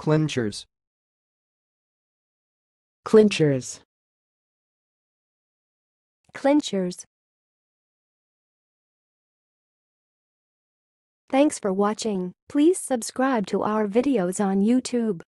Clinchers. Clinchers. Clinchers. Thanks for watching. Please subscribe to our videos on YouTube.